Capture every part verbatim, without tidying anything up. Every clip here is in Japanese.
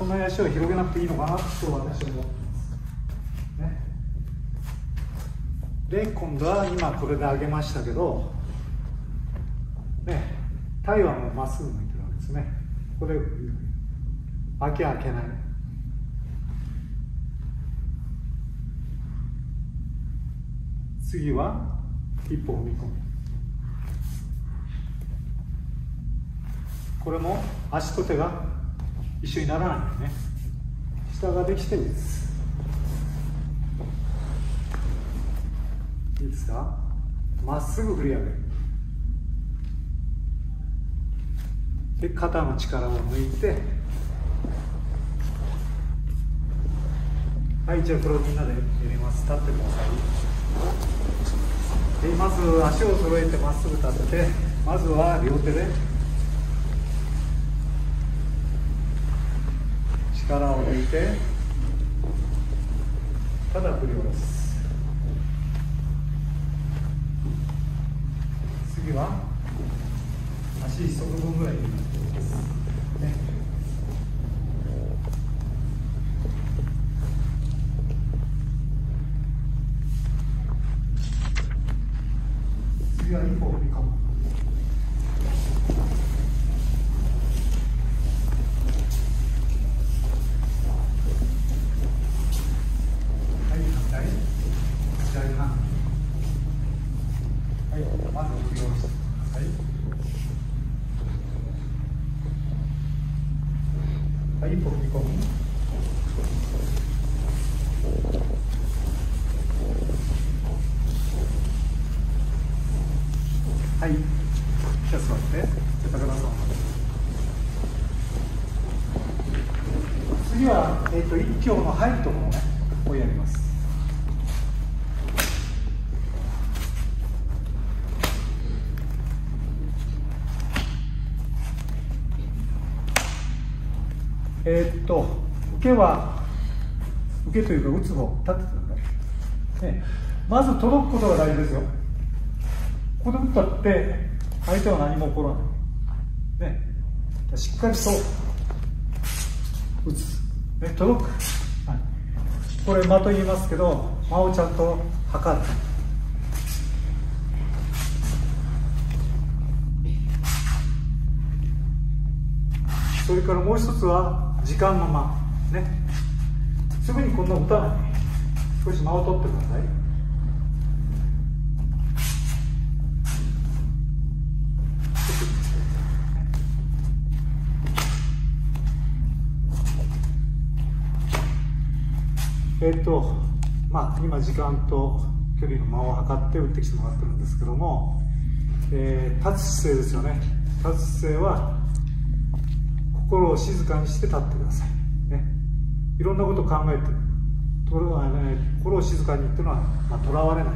そんなに足を広げなくていいのかなと私は思ってます、ね、で今度は今これで上げましたけど、ね、体はもうまっすぐ向いてるわけですね。これ開け開けない。次は一歩踏み込む。これも足と手が一緒にならないんでね。下ができていいです。いいですか。まっすぐ振り上げる。で肩の力を抜いて、はい、じゃあこれをみんなでやります。立ってください。でまず足を揃えてまっすぐ立てて、まずは両手で力を抜いて、ただ振り下ろす。次は足一足分ぐらいになっていますね。次は一歩踏み込む。はい、反対。左半。はい、まず振り下ろしてください。はい、一歩踏み込む。はい、じゃあ座って、高田さん。次は、えーと、一挙の入るところね、をやります。えー、っと受けは受けというか打つ方立ってください、ね、まず届くことが大事ですよ。ここで打ったって相手は何も起こらない、ね、しっかりと打つ、ね、届く、はい、これ間と言いますけど、間をちゃんと測る。それからもう一つは時間の間ね。すぐにこんな打たない。少し間を取ってください。えっとまあ今時間と距離の間を測って打ってきてもらってるんですけども、えー、立つ姿勢ですよね。立つ姿勢は心を静かにして立ってください、ね、いろんなことを考えてるところは、ね、心を静かにっていうのは、まあ、とらわれない、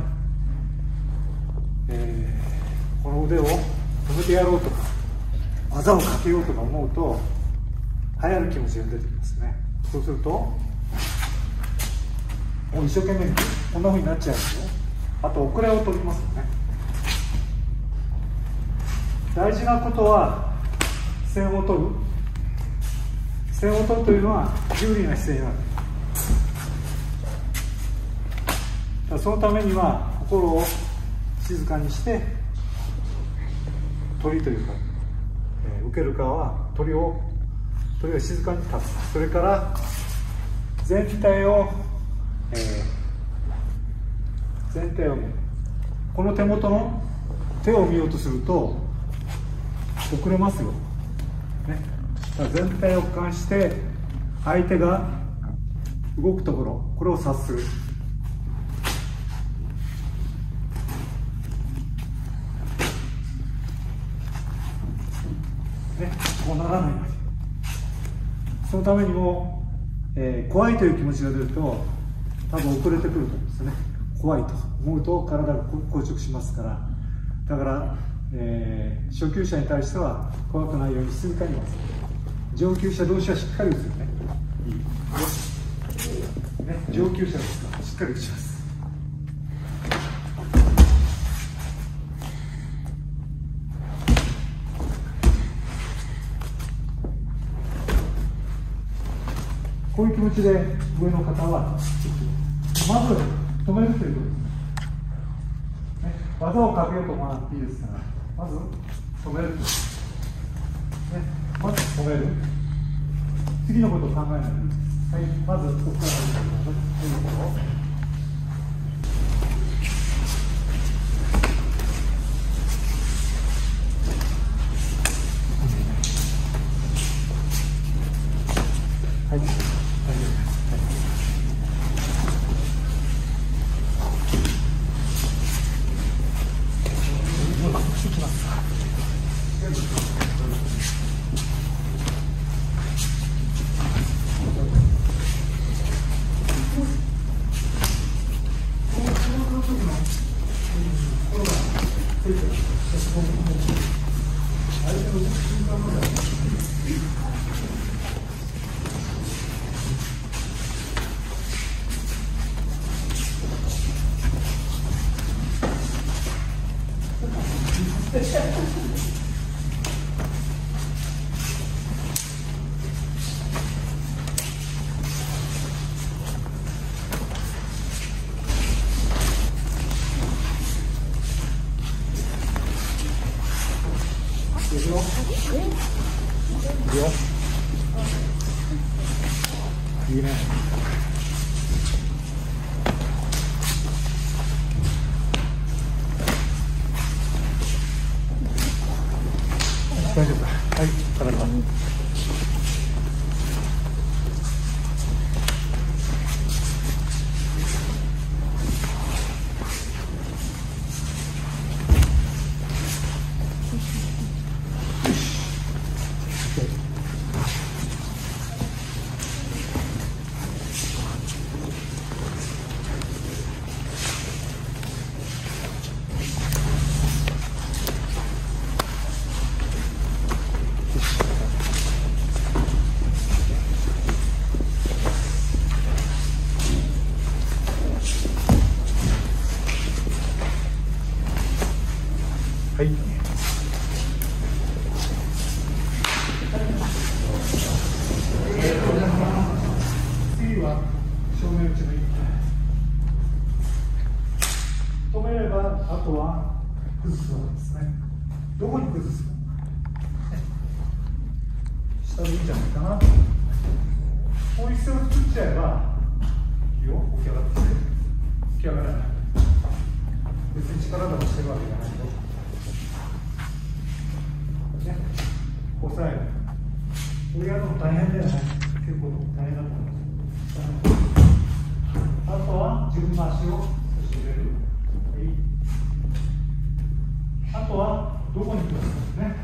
えー、この腕を止めてやろうとか技をかけようとか思うと流行る気持ちが出てきますね。そうするともう一生懸命にこんな風になっちゃうんですよ。あと遅れを取りますよね。大事なことは線を取る。線を取るというのは有利な姿勢になる。だそのためには心を静かにして鳥というか、えー、受ける側は鳥を鳥を静かに立つ。それから全体を、えー、全体を見る。この手元の手を見ようとすると遅れますよ、ね。全体を俯瞰して相手が動くところ、これを察する。ね、こうならないように。そのためにも、えー、怖いという気持ちが出ると多分遅れてくると思うんですよね。怖いと思うと体が硬直しますから。だから、えー、初級者に対しては怖くないように静かにます。上級者同士はしっかり打つよね。いいね、上級者ですからしっかり打ちます。 こういう気持ちで上の方はまず止めるということですね。技をかけようと思わなくていいですから、まず止めると、ね、まず止める、次のことを考えないでいいです。はい、まずここから始めます。はい、大丈夫です。うまくいきます。いくよ。いくよ。いいね。大丈夫だ。はい、体。はい。次は正面打ち抜いて止めれば、あとは崩すわけですね。どこに崩すか、下でいいんじゃないかな。こういう姿勢を作っちゃえばいいよ。起き上がって起き上がらない。別に力でもしてるわけじゃないよ。ね、押さえる。これやるの大変だよね。結構大変だと思います。あとは自分の足を差し入れる。はい、あとはどこに来るんですね。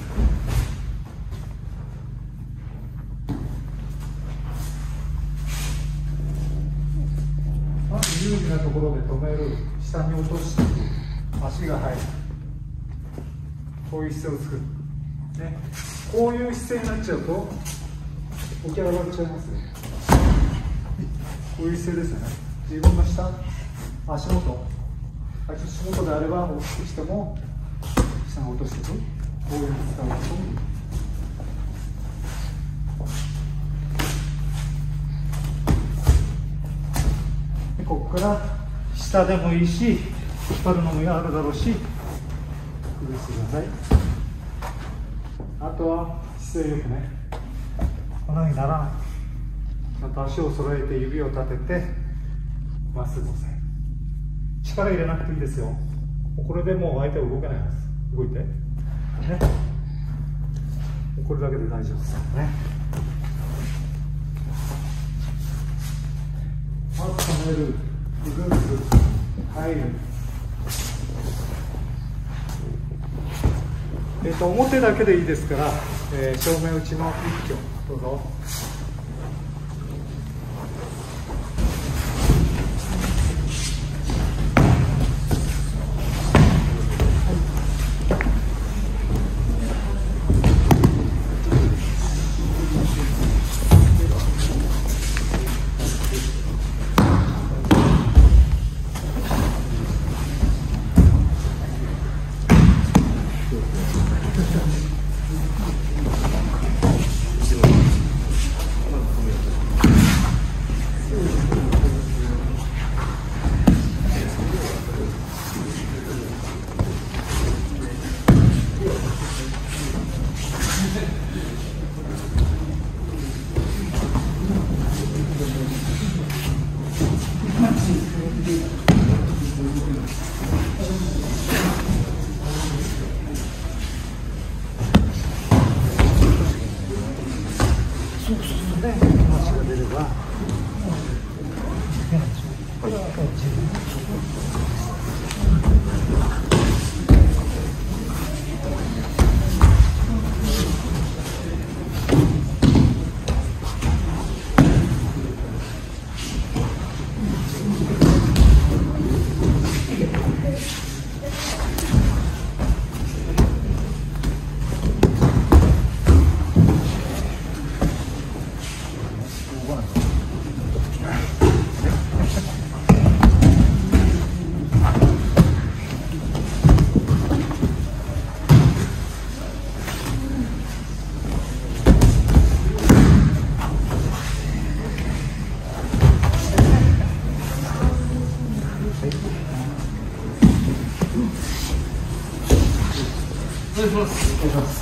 まず有利なところで止める。下に落として足が入る。こういう姿勢を作る。ね、こういう姿勢になっちゃうと起き上がっちゃいますね。こういう姿勢ですよね。自分の下、足元、足元であれば大きくしても下に落としていく。こういう使うとで、ここから下でもいいし、引っ張るのもあるだろうし、崩してください。あとは姿勢よくね、このようにならない。ちゃんと足を揃えて指を立ててまっすぐ押さえる。力入れなくていいですよ。これでもう相手は動けないです。動いてね、これだけで大丈夫ですね。まず止める、崩す、入る。えっと、表だけでいいですから、えー、正面打ちの一挙どうぞ。 が出れば。 お願いします。お願いします。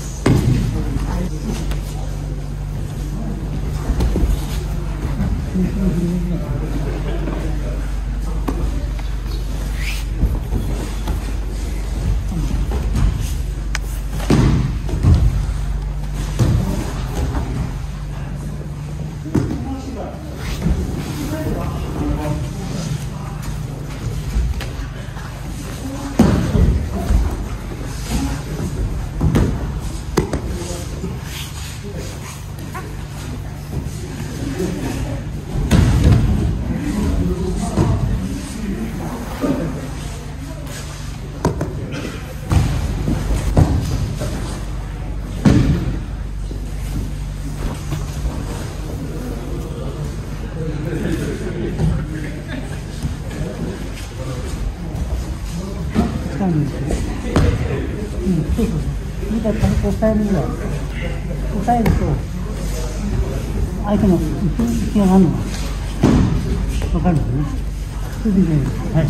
うん、そうそう。それから軽く押さえるぐらい。押さえると、相手の浮き上がるのが分かるんですね。それでね、はい。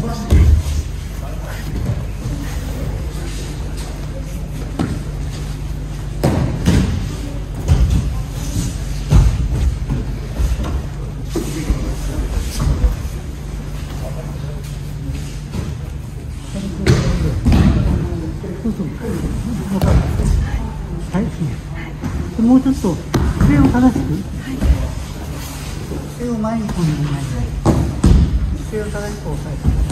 そうそう。分かる。はい。もうちょっと姿勢を正しく。姿勢を前に込んでいない。姿勢を正しく押さえて。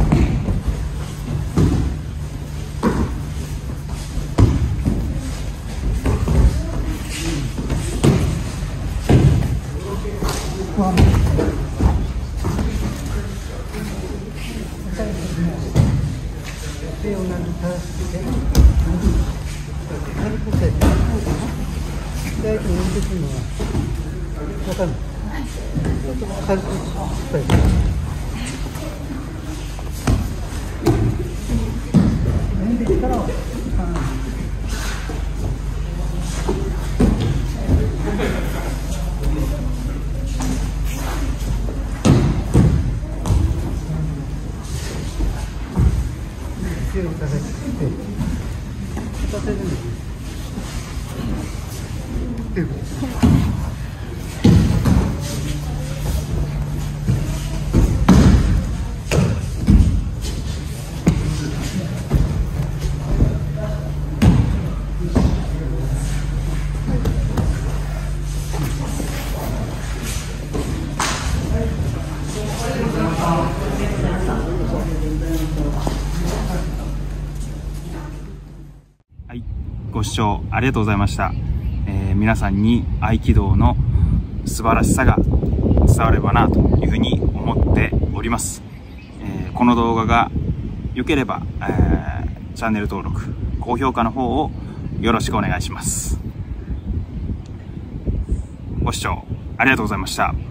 ここはもう。手を投げたして軽く押さえて左手に置いてくるのは分かる？ちょっと軽く押さえて抜いて力を手を叩いて立てるんですっていうことです。 はい、ご視聴ありがとうございました。えー、皆さんに合気道の素晴らしさが伝わればなというふうに思っております。えー、この動画が良ければ、えー、チャンネル登録、高評価の方をよろしくお願いします。ご視聴ありがとうございました。